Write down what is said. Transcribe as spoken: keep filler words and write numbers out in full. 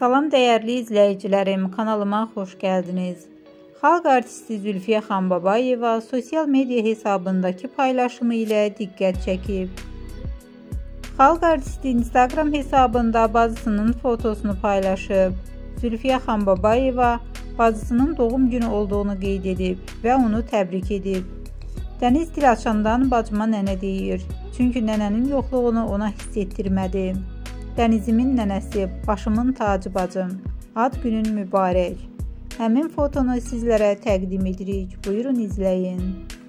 Salam dəyərli izləyicilərim, kanalıma xoş gəldiniz. Xalq artisti Zülfiyə Xanbabayeva sosial media hesabındakı paylaşımı ilə diqqət çəkib. Xalq artisti Instagram hesabında bacısının fotosunu paylaşıb. Zülfiyə Xanbabayeva bacısının doğum günü olduğunu qeyd edib və onu təbrik edib. Dəniz dil açandan bacıma nənə deyir, çünki nənənin yoxluğunu ona hiss etdirmədi. Dənizimin nənəsi, başımın tacı bacım, ad günün mübarək. Həmin fotonu sizlərə təqdim edirik, buyurun izləyin.